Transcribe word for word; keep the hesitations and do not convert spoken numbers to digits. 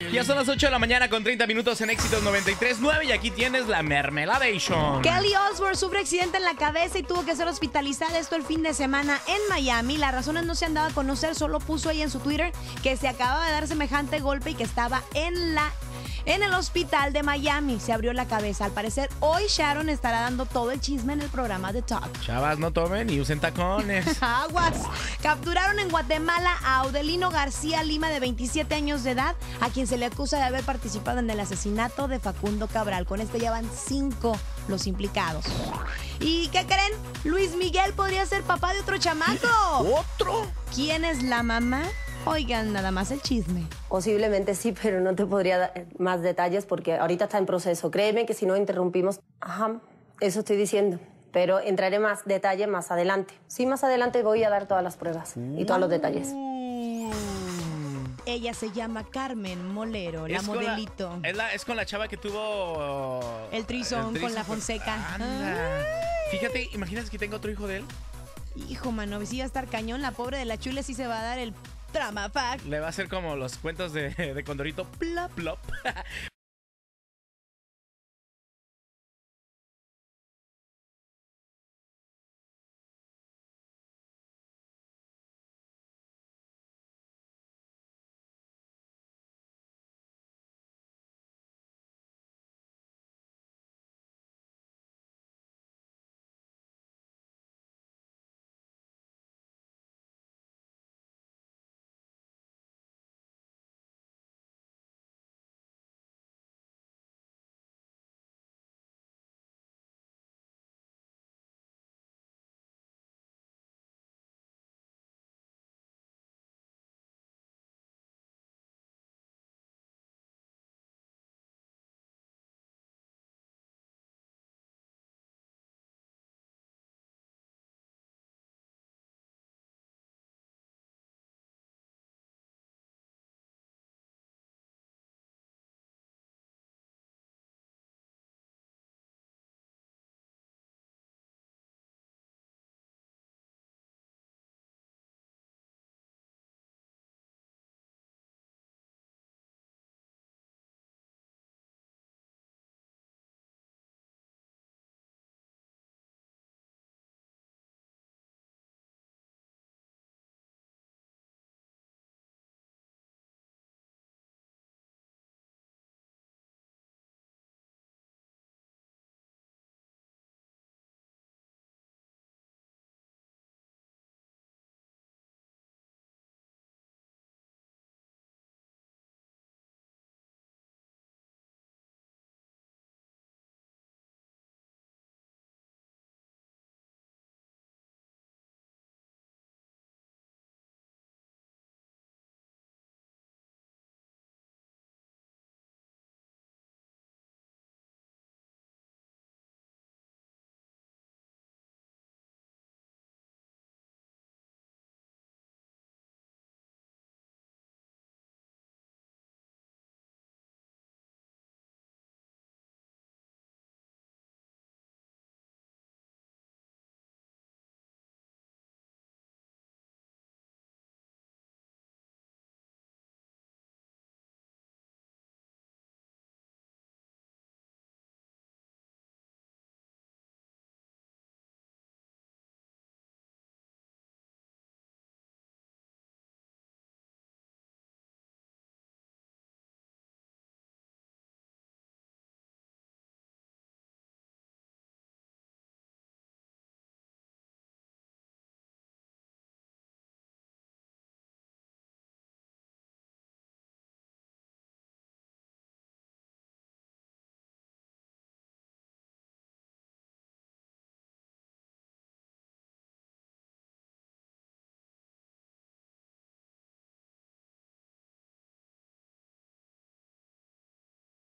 Ya son las ocho de la mañana con treinta minutos en Éxitos noventa y tres punto nueve y aquí tienes la Mermeladation. Kelly Osbourne sufre accidente en la cabeza y tuvo que ser hospitalizada esto el fin de semana en Miami. Las razones no se han dado a conocer, solo puso ahí en su Twitter que se acababa de dar semejante golpe y que estaba en la en el hospital de Miami. Se abrió la cabeza. Al parecer, hoy Sharon estará dando todo el chisme en el programa de Talk. Chavas, no tomen y usen tacones. Aguas. Capturaron en Guatemala a Audelino García Lima, de veintisiete años de edad, a quien se le acusa de haber participado en el asesinato de Facundo Cabral. Con esto ya van cinco los implicados. ¿Y qué creen? Luis Miguel podría ser papá de otro chamaco. ¿Otro? ¿Quién es la mamá? Oigan, nada más el chisme. Posiblemente sí, pero no te podría dar más detalles porque ahorita está en proceso. Créeme que si no interrumpimos, ajá, eso estoy diciendo. Pero entraré más detalle más adelante. Sí, más adelante voy a dar todas las pruebas y todos los detalles. Ella se llama Carmen Molero, la Es con modelito. la- es, la, es con la chava que tuvo... El threesome con la Fonseca. Anda. Fíjate, imagínate que tenga otro hijo de él. Hijo, mano, si va a estar cañón. La pobre de la Chule sí se va a dar el trama fact. Le va a hacer como los cuentos de, de Condorito. Plop, plop.